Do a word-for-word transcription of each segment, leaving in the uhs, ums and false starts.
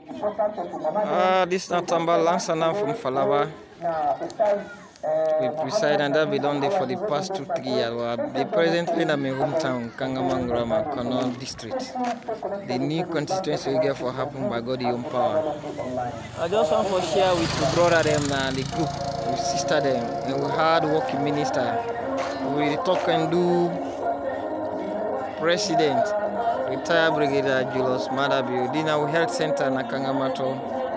Uh, this is Natamba Lansana from Falaba. We preside and that we done there for the past two, three years. They presently in my hometown, Kangama Ngorama Chief District. The new constituency we get for happen by God the own power. I just want to share with the brother them and the group, with sister them, and we hard working minister. We talk and do president, retired brigadier Julius Madabi, Dina Health Center na Kangamato.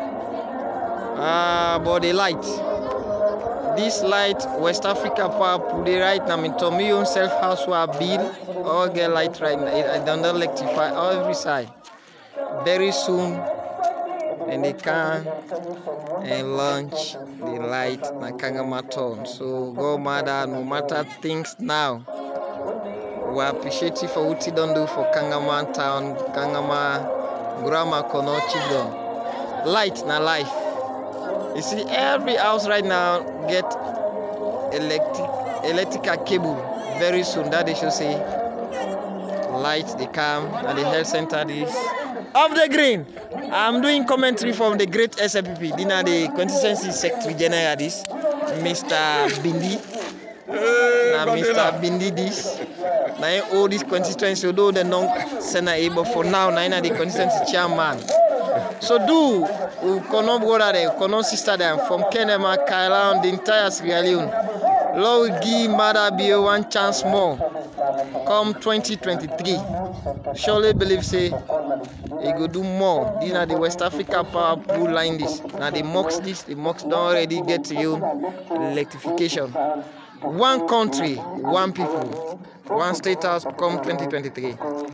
Ah, but the light. This light, West Africa power put it right now. In Tommy own self house will build all get light right now. I don't electrify every side. Very soon, and they can and launch the light na Kangama town. So go matter no matter things now. We appreciate you for what you don't do for Kangama town, Kangama Ngorama Chief Dom. Light na life. You see, every house right now get electric electrical cable very soon. That they should say light they come and the health center this of the green. I'm doing commentary from the great S L P P. Dina the constituency secretary general this Mister Bindi. Now Mister Bindi this. Now all this constituency, although the non senator, but for now, now the constituency chairman. So do we cannot brother them, cannot sister them from Kangama, Kailan, the entire Sierra Leone. Lord will give Mother be one chance more. Come twenty twenty-three. Surely believe say he go do more. These are the West Africa power pool line this. Now the mocks this, the mocks don't already get to you electrification. One country, one people, one state house come twenty twenty-three.